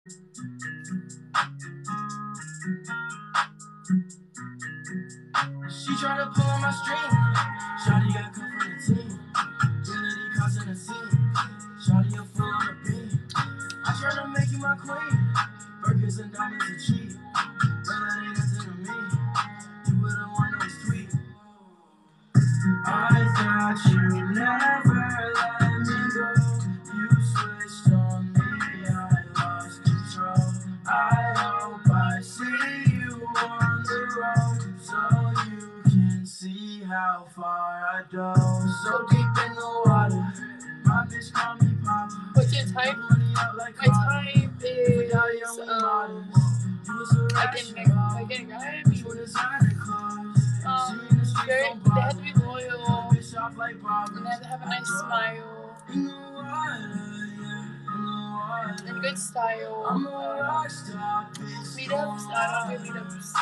She tried to pull on my string. Shawty got cut from the team. Unity causing a scene. Shawty a fool on the beam. I try to make you my queen. Burgers and diamonds are cheap. But that ain't nothing to me. You were the one that was sweet. I thought you never let me go. You switched on me, I lost control. I hope I see you on the road, so you can see how far I dove. So deep in the water, my bitch call me Papa. What's your type? My type is I can grab you. They have to be loyal and they have to have a nice smile and good style. Meetups, I don't do meetups.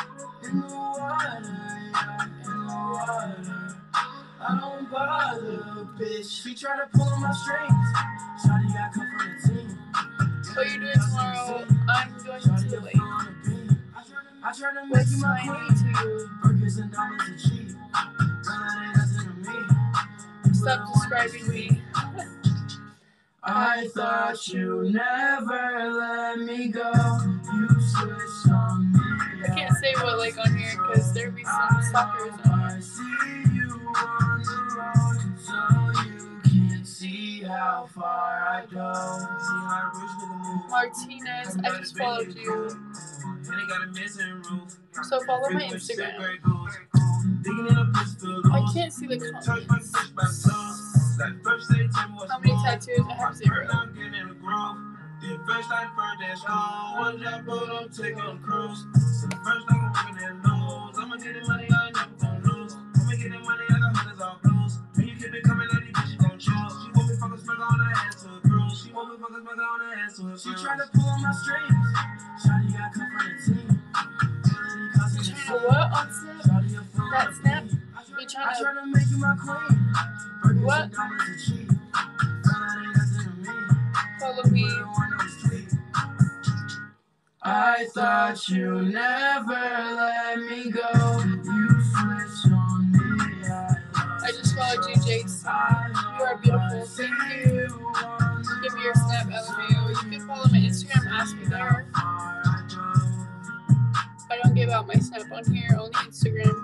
I don't bother, bitch. She tried to pull on my strings. Shawty got cut from the team. What are you doing tomorrow? I'm going to late. I try to make you my queen. Burgers and diamonds are cheap. Stop describing me. I thought you never let me go. You switched on me. I can't say what like on here because there'll be some stalkers on I see you on the road, so you can see how far I go. See how rich nigga move. Martinez, I just followed you. So follow my Instagram. I can't see the comments. How many tattoos? I have 0. She tried to pull on my strings. Shawty got cut from the team. What on Snap? That Snap? You trying to make you my queen. What? Follow me. I thought you never let me go. You switched on me. I just followed you, Jace. You are beautiful. Thank you. Give me your Snap, LMAO. You can follow my Instagram, ask me there. I don't give out my Snap on here, only Instagram.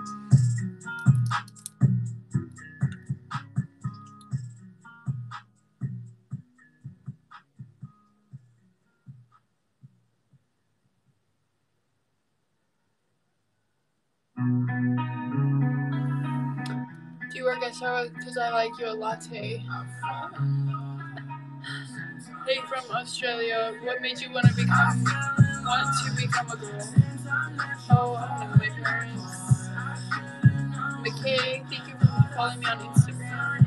Do you work at Starbucks because I like your latte? Hey, from Australia, what made you want to become a girl? Oh, I don't know, my parents. McKay, thank you for following me on Instagram.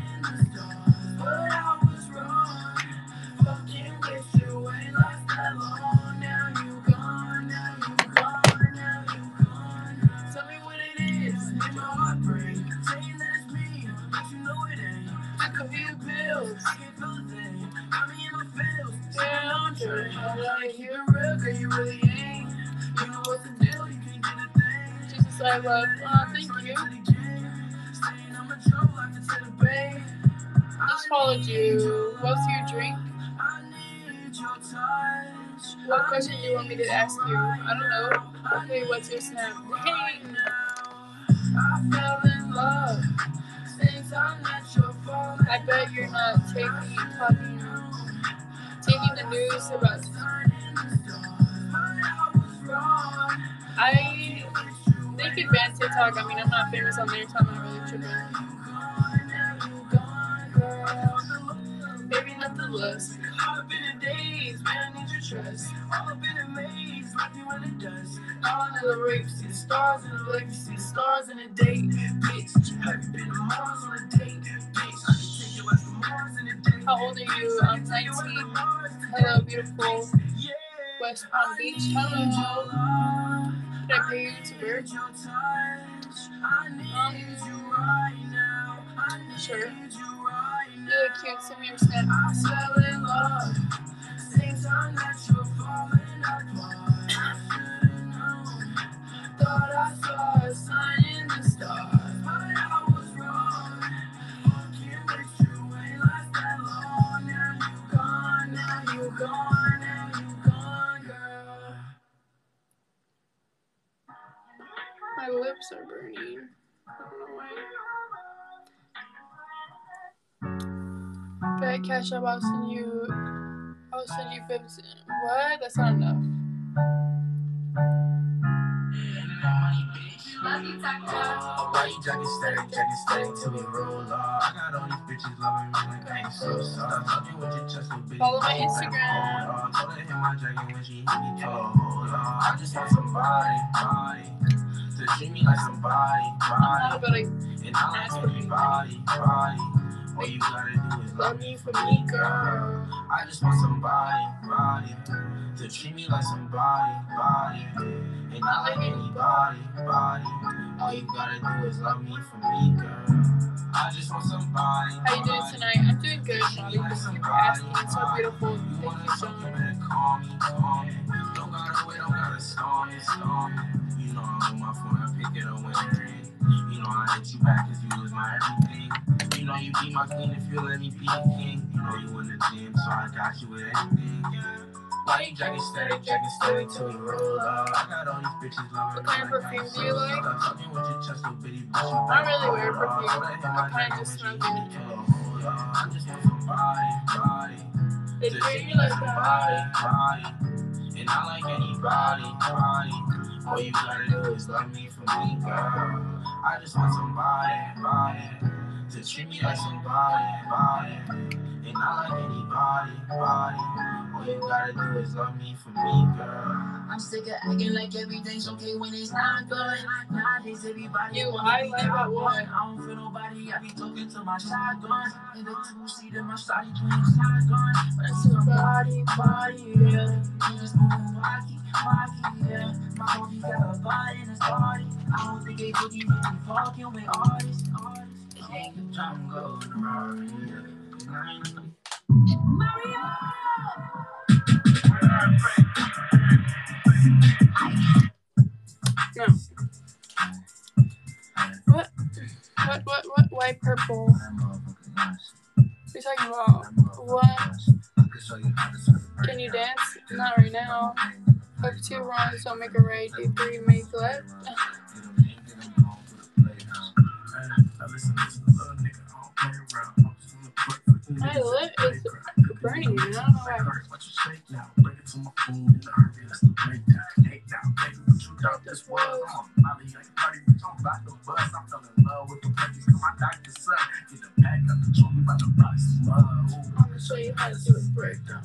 Tell me what it is. I could be bills. Jesus, I love. Thank you. Just followed you. What's your drink? What question do you want me to ask you? I don't know. Okay, what's your Snap? Dang. I fell in love. I bet you're not taking the news about. They could ban TikTok. I mean, I'm not famous on there, so I'm not really tripping. Maybe not the list. All up in the days, man, I need your trust. All up in the maze, like you when it does. All in the rapes, the stars in the legacy, stars in the date. Bitch, have you been to Mars on a date? Bitch, I can take you out to Mars in a date. How old are you? I'm 19. Hello, beautiful. West Palm Beach. Hello. Can I pay you to work? Sure. You look cute. Send me your Snap. My lips are burning. I don't know why. Bet cash up. I'll send you 50. What? That's not enough. Why you jacking static till we roll off? I got all these bitches loving me like I ain't so soft. Talking with your chest, little bitch. Follow my Instagram. Told her hit my jacket when she hit me, told her hold on. I just want somebody to treat me like somebody. I'm not about to And I like anybody. All you gotta do is love me for me, girl. I just want somebody to treat me like somebody. And I like anybody. All you gotta do is love me for me, girl. I just want somebody. How you doing tonight? I'm doing good, Molly. Thank you for asking. It's so beautiful. Thank you so much. Call me. Don't gotta wait, don't gotta storm it. You know I'm on my phone, I pick it up when it ring. You know I hit you back cause you was my everything. You know you be my queen if you let me be a king. You know you in the gym, so I got you with anything. Why you jacking static till we roll up? I got all these bitches loving me. What kind of perfume do you like? Talking with your chest, little bitty bitch. I don't really wear perfume. I kind of just smell good. I just want somebody They to treat treat me me like like that. somebody. And I like anybody. All you gotta do is love me for me, girl. I just want somebody to treat me like somebody. And I like anybody. All you gotta do is love me for me, girl. I'm sick of acting like everything's okay when it's not good. Nowadays everybody You lie about what? I don't feel nobody. I be talking to my shotgun. In the two-seat in my shotty playing shotgun. That's somebody, yeah. You just moving wacky, yeah. My homie got a body in his body. I don't think they boogie me fucking with artists. Ain't the jungle, Mario! No. What? Why purple? What are you talking about? What? Can you dance? Not right now. Hook 2 wrongs, don't make a right. Do 3 make left. My lip is burning. I don't know why. This was Molly, I party with your back the bus. I fell in love with the babies, cause my doctor's son. Get the back up the joint, we about to rock some love. I'm gonna show you how to do a breakdown.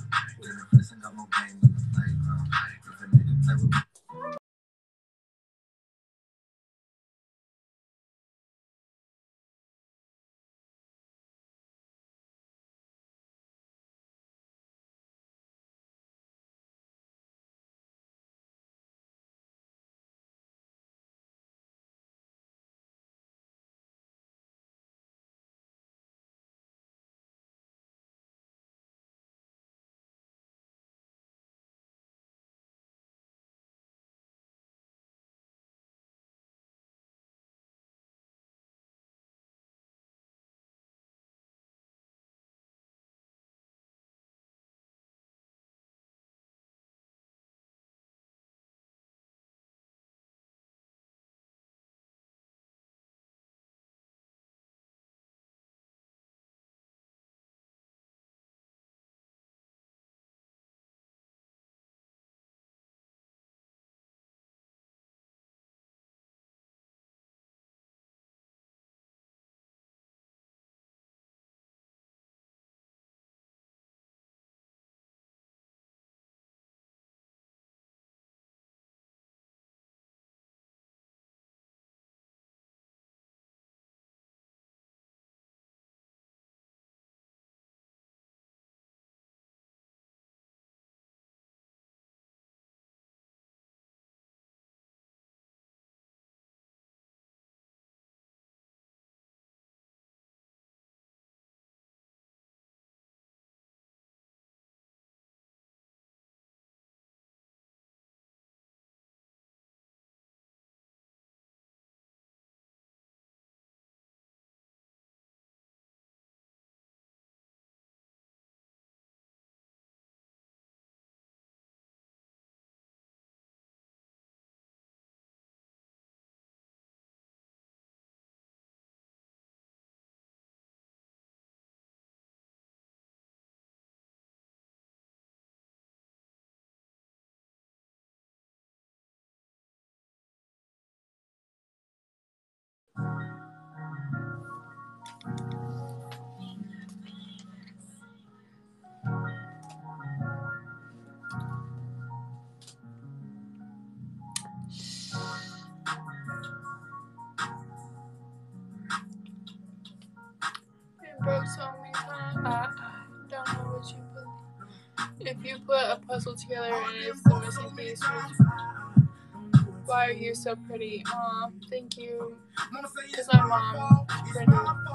Broke so many times. I don't know what you believe. If you put a puzzle together and it's the missing piece, why are you so pretty? Aw, thank you. Because my mom is pretty.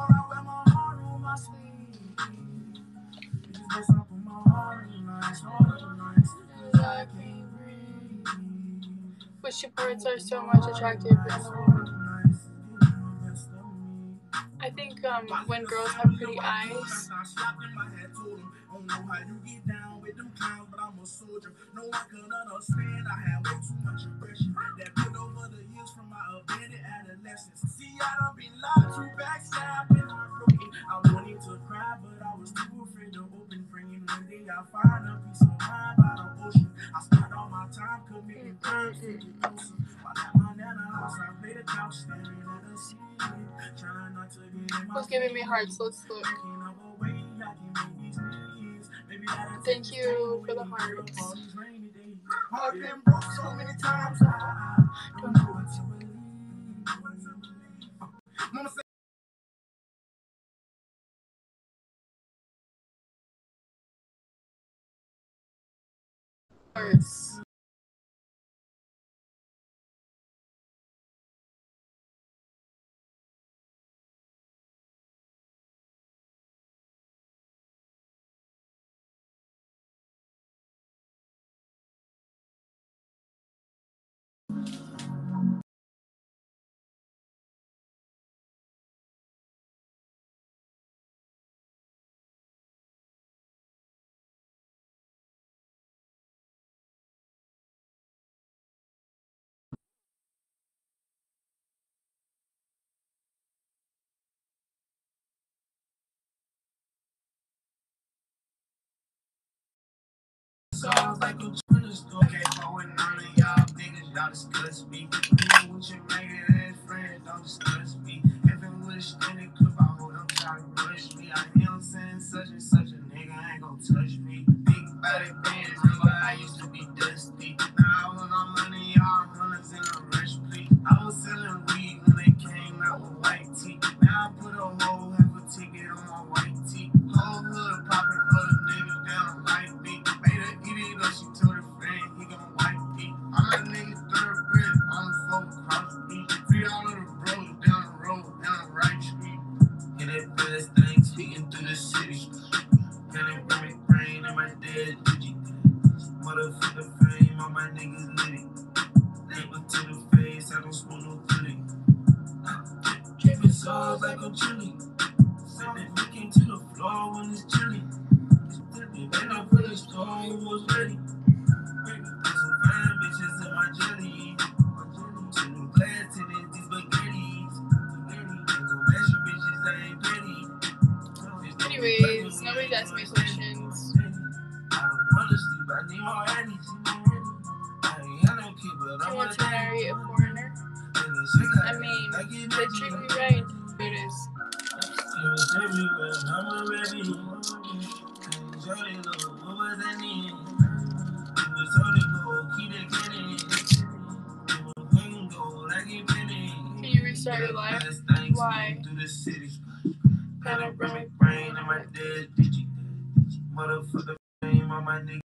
Which parts are so much attractive in the world? I think when girls have pretty eyes. Don't know how you get down with them clowns, but I'm a soldier. No one can understand. I had way too much aggression that built over the years from my abandoned adolescence. See, I done been lied to, backstabbed, and heartbroken. I wanted to cry, but I was too afraid to open. Praying one day I find a piece of mind by the ocean. I spent all my time committing crimes to get closer. While at my nana house, I played the couch, staring at the ceiling, trying not to get in my. Who's giving me hearts? Let's look. Thank you for the hearts. I've been broke so many times. I don't know what to believe. Mama said hearts. Sounds like a Twitter story. Can't go with none of y'all niggas, y'all discuss me. Even with your regular friends, don't discuss me. Even with a standing clip, I hold them trying to rush me. I hear them saying such and such a nigga ain't gon' touch me. Big body bands, remember I used to be dusty. Now I was on money, y'all hunters in a rush, please. I was selling weed when they came out with white tea. Now I put a whole half a ticket on my white tee. Whole hood popping other niggas down like me. Made her eat it up, she told her friend he gon' wipe me. I'm a nigga thoroughbred on the floor across the beach. Free all of the bros down the road down the right street. Hear that fast thing speaking through the city. Got that rhythmic brain in my dead digi. Motherfucker fame, all my niggas litty. Never to the face, I don't smoke no goodie. Dripping sauce like a chili. Send that looking to the floor when it's chilly. Then I put a store, it was ready. There's some fine bitches in my jelly. Some new glass tenants, these spaghettis. Some bashy bitches, I ain't petty. Anyways, nobody's asking me questions. I don't wanna sleep, I need more Annie's. You want to marry a foreigner? I mean, they treat me right. It is. Can you restart your life? Why? Got a brain in my dead digi. Motherfucker fame on my nigga.